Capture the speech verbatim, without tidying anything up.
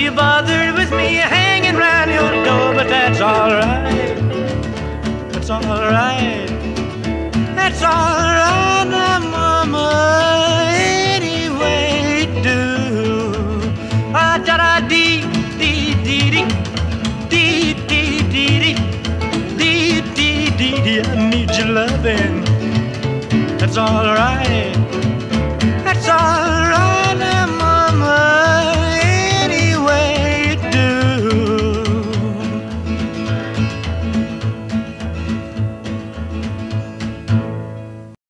you bothered with me hanging round your door, but that's alright. That's alright. That's alright now, mama. Anyway, do. Ah, da da dee dee dee dee dee dee dee dee dee dee dee. I need your loving. That's alright.